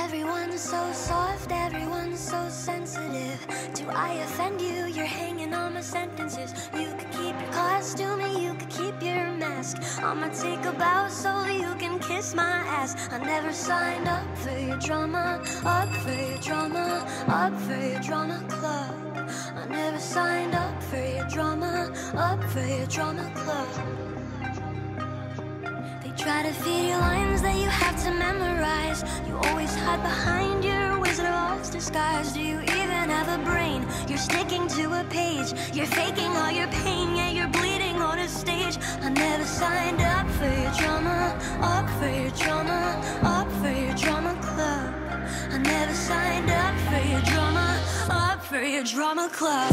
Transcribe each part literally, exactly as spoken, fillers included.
Everyone's so soft, everyone's so sensitive. Do I offend you? You're hanging on my sentences. You could keep your costume and you could keep your mask. I'ma take a bow so you can kiss my ass. I never signed up for your drama, up for your drama, up for your drama club. I never signed up for your drama, up for your drama club. Try to feed you lines that you have to memorize. You always hide behind your Wizard of Oz disguise. Do you even have a brain? You're sticking to a page. You're faking all your pain, yeah, you're bleeding on a stage. I never signed up for your drama, up for your drama, up for your drama club. I never signed up for your drama, up for your drama club.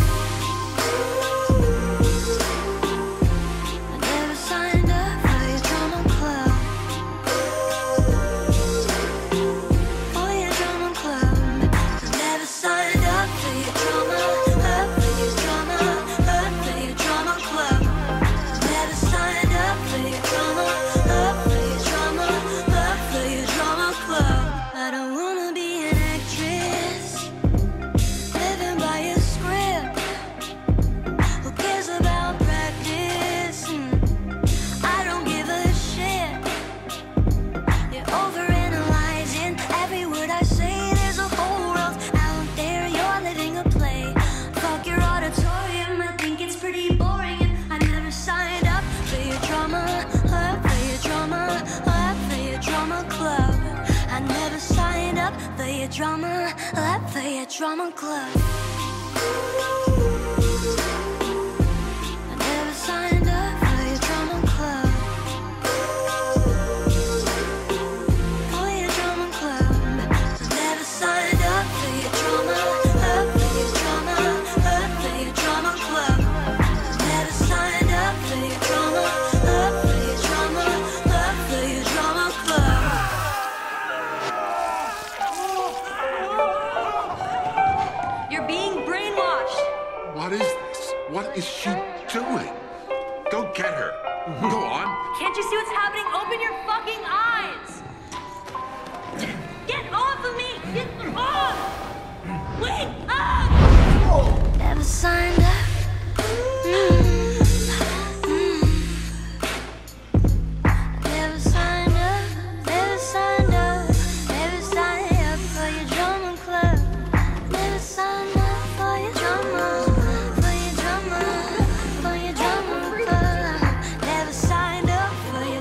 Drama, up for your drama club. I never signed up for your drama club. For your drama club. I never signed up for your drama, up for your drama, up for your drama club. I never signed up for your drama, up for your drama, up for your drama club. What is this? What is she doing? Go get her. Go on. Can't you see what's happening? Open your fucking eyes! Get off of me! Get off! Wake up! Never signed up. Mm.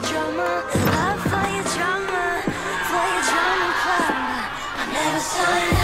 Sign